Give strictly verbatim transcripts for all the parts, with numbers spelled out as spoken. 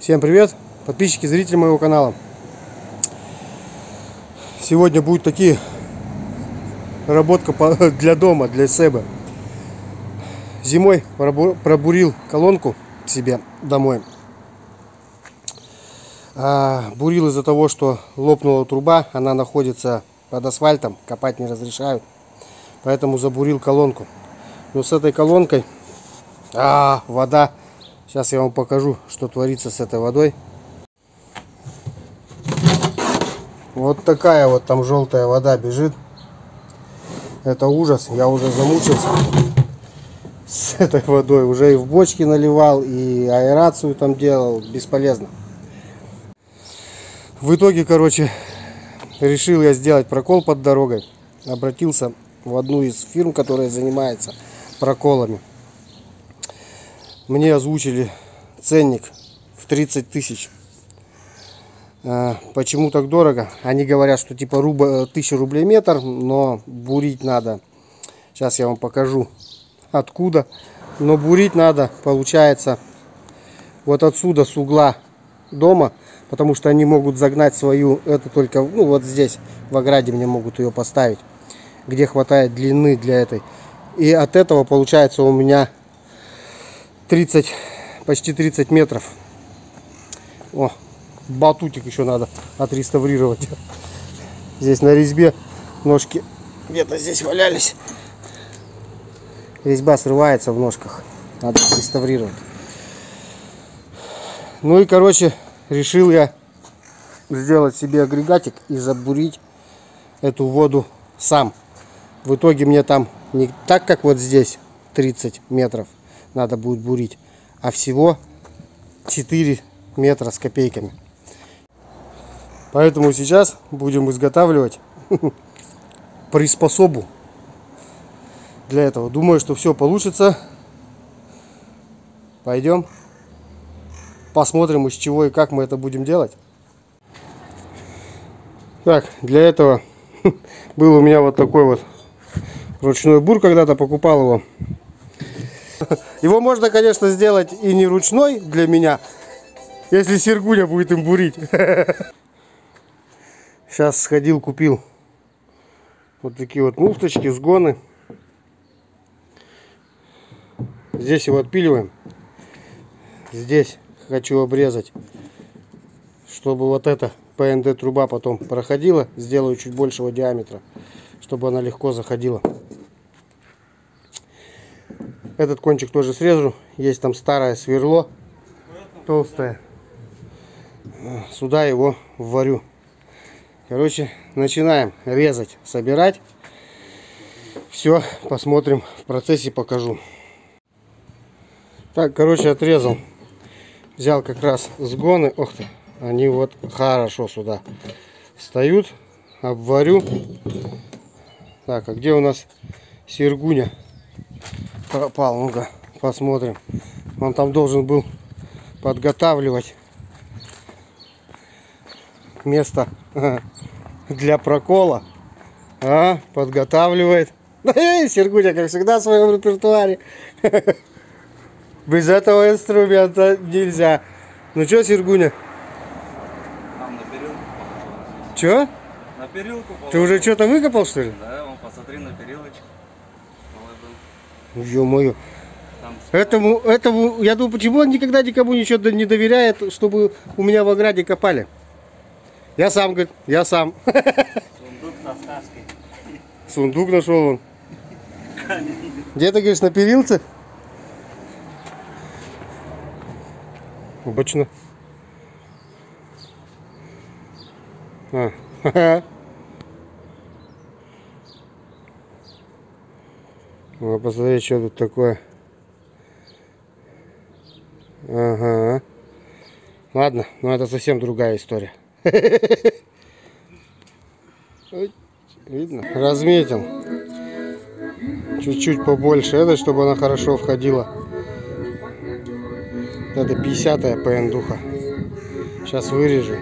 Всем привет, подписчики, зрители моего канала. Сегодня будут такие работка для дома, для себя. Зимой пробурил колонку себе домой. А, бурил из-за того, что лопнула труба, она находится под асфальтом, копать не разрешают. Поэтому забурил колонку. Но с этой колонкой а, вода. Сейчас я вам покажу, что творится с этой водой. Вот такая вот там желтая вода бежит. Это ужас. Я уже замучился с этой водой. Уже и в бочки наливал, и аэрацию там делал. Бесполезно. В итоге, короче, решил я сделать прокол под дорогой. Обратился в одну из фирм, которая занимается проколами. Мне озвучили ценник в тридцать тысяч. Почему так дорого? Они говорят, что типа тысяча рублей метр, но бурить надо. Сейчас я вам покажу откуда. Но бурить надо, получается, вот отсюда, с угла дома. Потому что они могут загнать свою, это только, ну вот здесь, в ограде мне могут ее поставить. Где хватает длины для этой. И от этого получается у меня тридцать, почти тридцать метров. О, батутик еще надо отреставрировать. Здесь на резьбе ножки где-то здесь валялись. Резьба срывается в ножках. Надо отреставрировать. Ну и, короче, решил я сделать себе агрегатик и забурить эту воду сам. В итоге мне там не так, как вот здесь тридцать метров надо будет бурить, а всего четыре метра с копейками. Поэтому сейчас будем изготавливать приспособу для этого. Думаю, что все получится. Пойдем посмотрим, из чего и как мы это будем делать. Так, для этого был у меня вот такой вот ручной бур, когда-то покупал его. Его можно, конечно, сделать и не ручной для меня, если Сергуня будет им бурить. Сейчас сходил, купил вот такие вот муфточки, сгоны. Здесь его отпиливаем. Здесь хочу обрезать, чтобы вот эта пэ эн дэ труба потом проходила. Сделаю чуть большего диаметра, чтобы она легко заходила. Этот кончик тоже срежу. Есть там старое сверло толстое. Сюда его вварю. Короче, начинаем резать, собирать. Все, посмотрим в процессе, покажу. Так, короче, отрезал. Взял как раз сгоны. Ох ты, они вот хорошо сюда встают. Обварю. Так, а где у нас Сергуня пропал? Ну-ка, посмотрим. Он там должен был подготавливать место для прокола. А, подготавливает. Сергуня, как всегда, в своем репертуаре. Без этого инструмента нельзя. Ну что, Сергуня? Там на перилку. Че? На перилку положил. Ты уже что-то выкопал, что ли? Да, вон, посмотри на перилочку. Ё-моё. Этому, этому, я думаю, почему он никогда никому ничего не доверяет, чтобы у меня в ограде копали. Я сам, говорит, я сам. Сундук со сказкой. Сундук нашел он. Где ты, говоришь, на перилце? Бочно. А. Ну, посмотри, что тут такое. Ага. Ладно, но это совсем другая история. Видно? Разметил. Чуть-чуть побольше этой, чтобы она хорошо входила. Это пятидесятая пэ эн духа. Сейчас вырежу.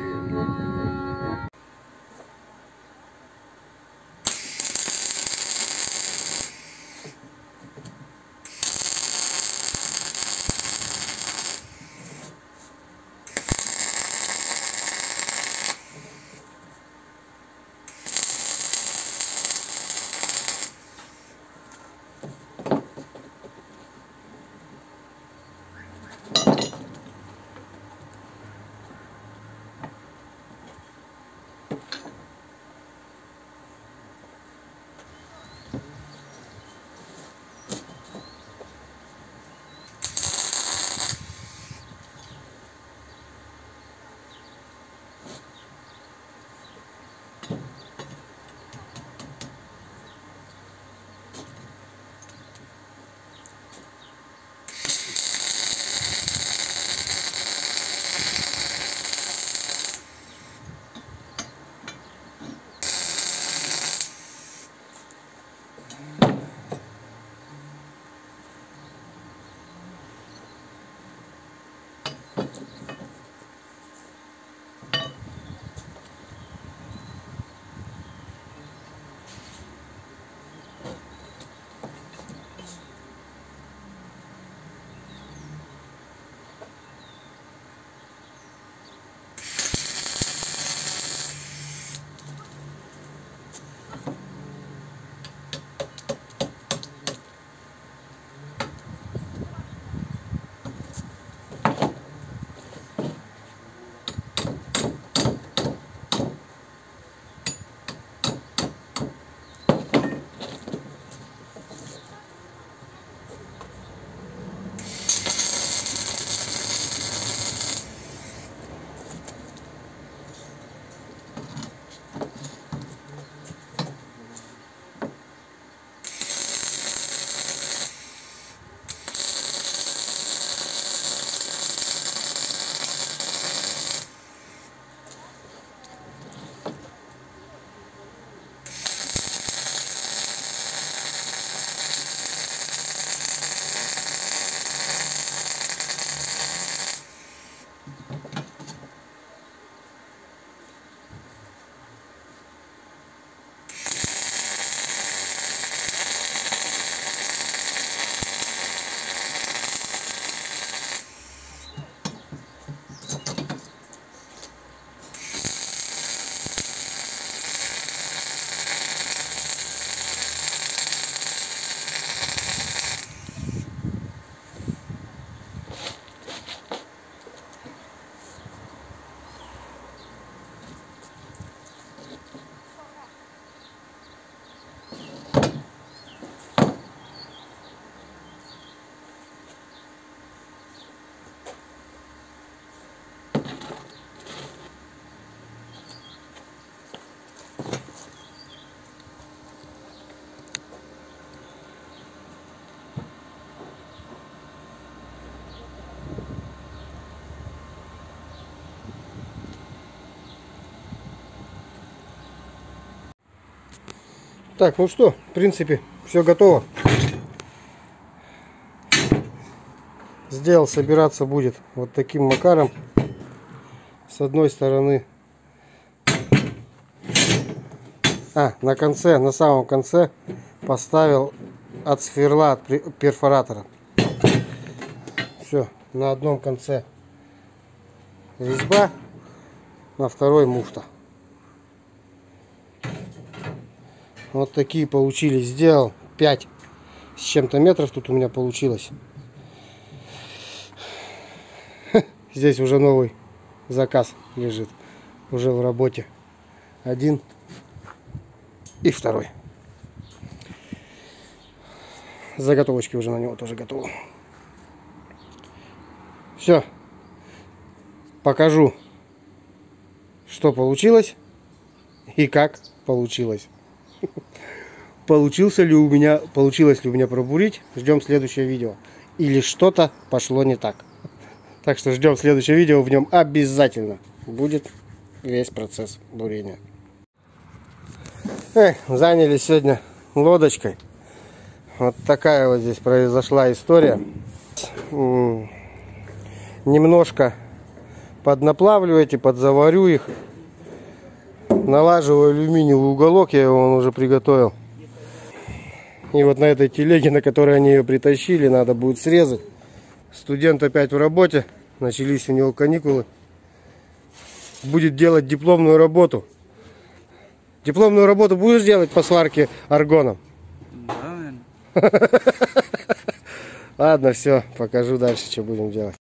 Так, ну что, в принципе, все готово. Сделал, собираться будет вот таким макаром. С одной стороны, а, на конце, на самом конце поставил от сверла, от перфоратора. Все, на одном конце резьба, на второй муфта. Вот такие получились. Сделал пять с чем-то метров тут у меня получилось. Здесь уже новый заказ лежит. Уже в работе. Один и второй. Заготовочки уже на него тоже готовы. Все. Покажу, что получилось и как получилось. Получился ли у меня, получилось ли у меня пробурить? Ждем следующее видео. Или что-то пошло не так. Так что ждем следующее видео, в нем обязательно будет весь процесс бурения. Эх, занялись сегодня лодочкой. Вот такая вот здесь произошла история. Немножко поднаплавливайте, подзаварю их. Налаживаю алюминиевый уголок, я его уже приготовил. И вот на этой телеге, на которой они ее притащили, надо будет срезать. Студент опять в работе, начались у него каникулы. Будет делать дипломную работу. Дипломную работу будешь делать по сварке аргоном? Да, наверное. Ладно, все, покажу дальше, что будем делать.